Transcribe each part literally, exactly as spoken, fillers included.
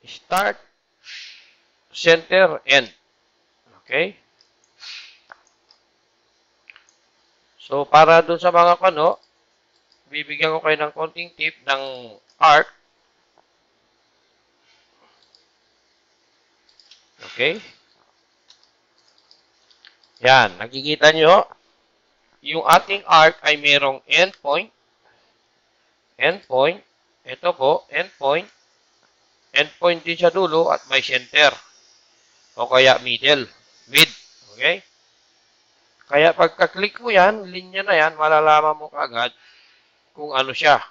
start, center, end. Okay? So, para dun sa mga kano, bibigyan ko kayo ng konting tip ng arc. Okay? Yan, nakikita nyo, yung ating arc ay merong endpoint, endpoint, ito po, endpoint, endpoint din sa dulo at may center. O kaya middle, mid. Okay? Kaya pagka-click mo yan, linya na yan, malalaman mo kaagad kung ano siya.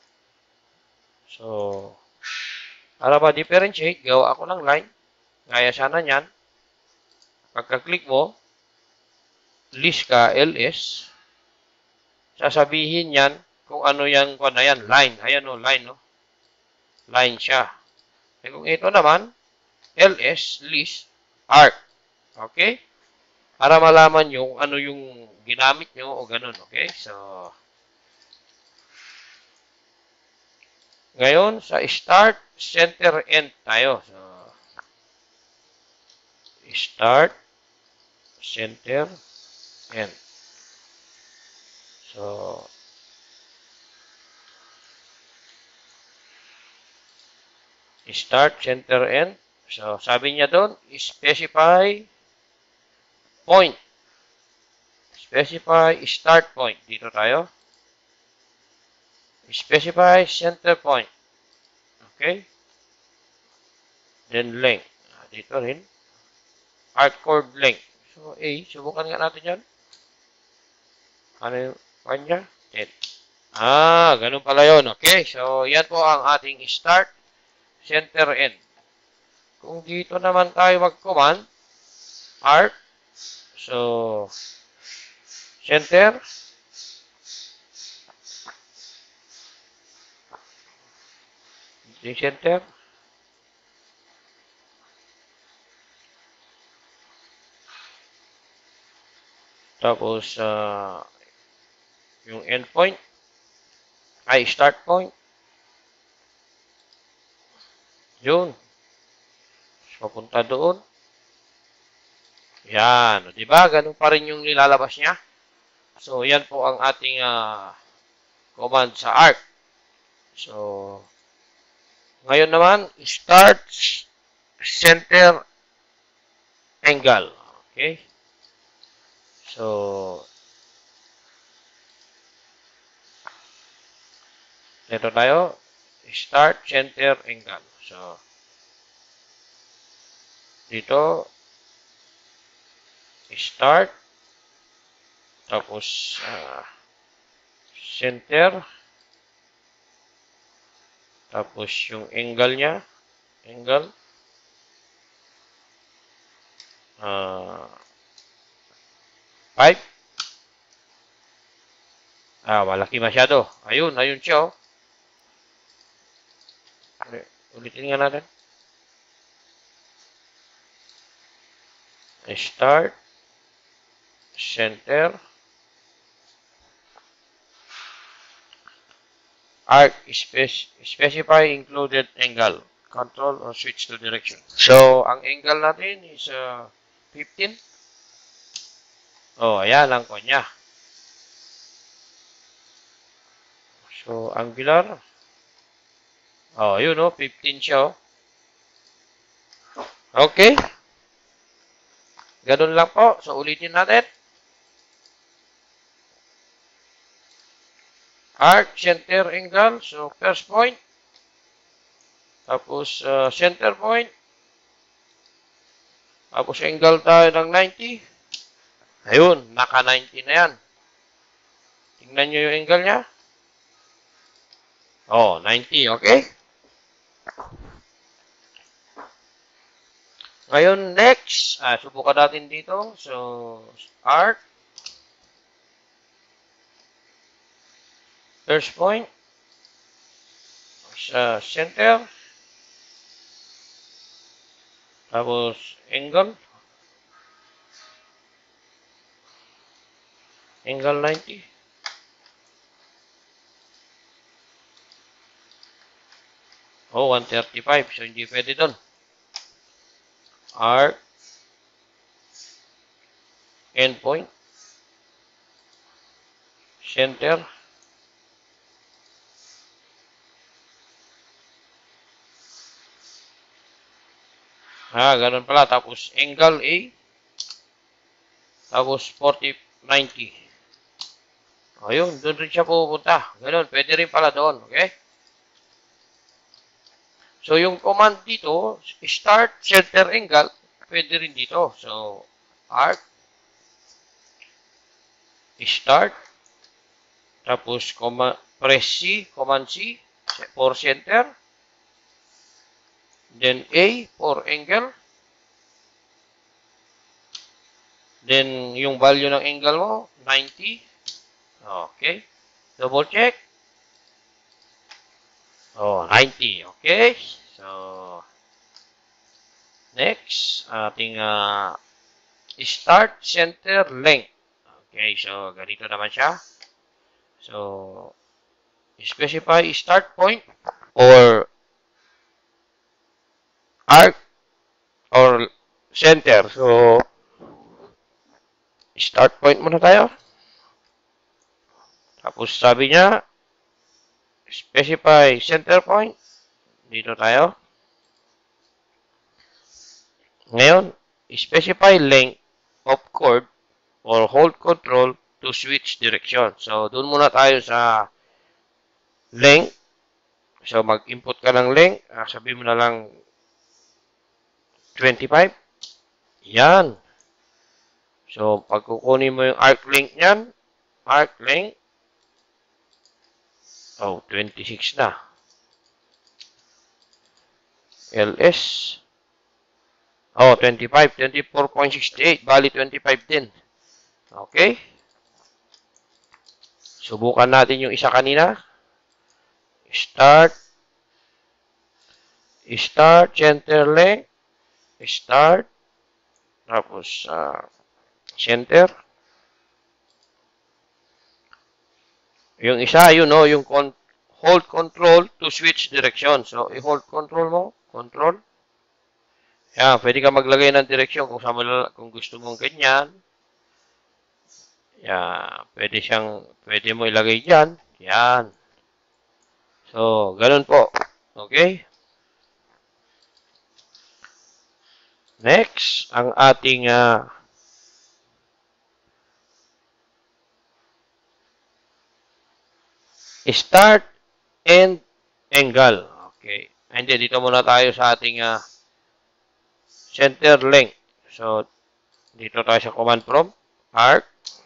So, para ma-differentiate, gawa ako ng line. Gaya sana yan. Pagka-click mo, list ka, L S. Sasabihin yan kung ano yan, kung ano yan, line. Ayan o, line no. Line siya. E kung ito naman, L S, list, arc. Okay? Para malaman nyo kung ano yung ginamit nyo o ganun. Okay? So, ngayon, sa start, center, end tayo. So, start, center, end. So, start, center, end. So, sabi niya doon, specify point. Specify start point. Dito tayo. Specify center point. Okay? Then length. Dito rin. Arc chord length. So, A. Subukan nga natin yan. Ano yung kanya? ten. Ah, ganun pala yun. Okay. So, yan po ang ating start, center, end. Kung dito naman tayo mag-command, arc. So, center. Yung center. Tapos, uh, yung endpoint. Ay, start point. Yun. Papunta doon. Yan. Diba? Ganun pa rin yung nilalabas niya. So, yan po ang ating uh, command sa arc. So, ngayon naman, start, center, angle. Okay? So, ito tayo. Start, center, angle. So, dito, start, tapos, uh, center, tapos yung angle niya, angle, uh, five, ah, malaki masyado. Ayun, ayun siya, oh. Ulitin nga natin. Start, center, arc, specify included angle, control or switch to direction. So, ang angle natin is uh, fifteen. Oh, ayan ang kanya. So, angular. Oh, yun oh, fifteen siya oh. Okay. Ganun lang po. So, ulitin natin. Arc, center, angle. So, first point. Tapos, uh, center point. Tapos, angle tayo ng ninety. Ayun, naka ninety na yan. Tingnan nyo yung angle niya. Oh, ninety. Okay? Ngayon, next. Ah, subukan natin dito. So, arc. First point. Sa center. Tapos, angle. Angle ninety. Oh, one thirty-five. So, hindi pwede doon. Arc. Endpoint. Center. Ah, ganun pala. Tapos, angle A. Tapos, forty, ninety. Ayun, doon rin siya pupunta. Ganun, pwede rin pala doon. Okay? So, yung command dito, start center angle, pwede rin dito. So, arc, start, tapos command, press C, command C for center, then A for angle, then yung value ng angle mo, ninety. Okay. Double check. Oh, ninety. Okay. So, next, ating uh, start center length. Okay, so ganito naman siya. So, specify start point or arc or center. So, start point muna tayo. Tapos sabi niya, specify center point. Dito tayo. Ngayon, specify length of chord or hold control to switch direction. So, doon muna tayo sa length. So, mag-input ka ng length. Ah, sabi mo na lang twenty-five. Yan. So, pag kukunin mo yung arc length niyan, arc length, oh, twenty-six na. L S, oh, twenty-five, twenty-four point six eight, bali twenty-five din. Okay? Subukan natin yung isa kanina. Start, start, center length, start, tapos uh, center. Yung isa, yun no, yung con hold control to switch direction. So, i-hold control mo, control. Yan, pwede ka maglagay ng direksyon kung, sa kung gusto mong ganyan. Yan, pwede siyang, pwede mo ilagay dyan. Yan. So, ganun po. Okay? Next, ang ating uh, start and angle. Okay. Hindi, dito muna tayo sa ating uh, center length. So, dito tayo sa command prompt. Arc.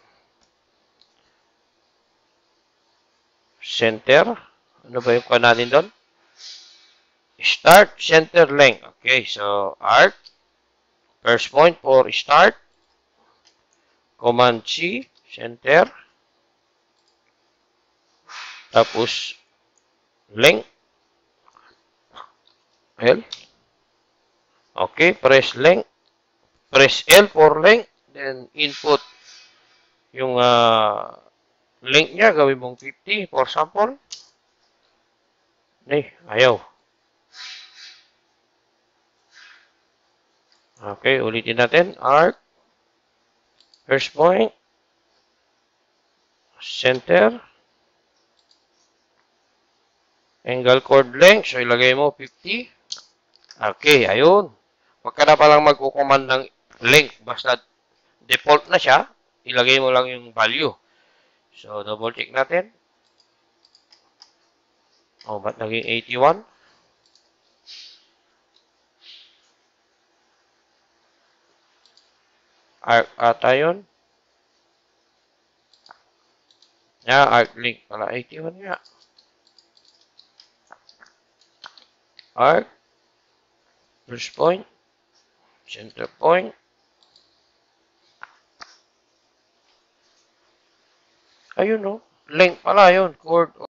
Center. Ano ba yung pa natin doon? Start, center length. Okay, so arc. First point for start. Command C, center. Tapos, length. L. Okay, press length. Press L for length. Then, input yung uh, length niya. Gawin mong fifty for sample. Eh, ayaw. Okay, ulitin natin. Arc. First point. Center. Angle chord length. So, ilagay mo fifty. Okay, ayun. Huwag ka na palang magkukuman ng length. Basta default na siya. Ilagay mo lang yung value. So, double check natin. Oh, ba't naging eighty-one? Arc ata yun. Yeah, arc length pala. eighty-one nga. Arc. First point. Center point. Ayun no. Length pala yun. Chord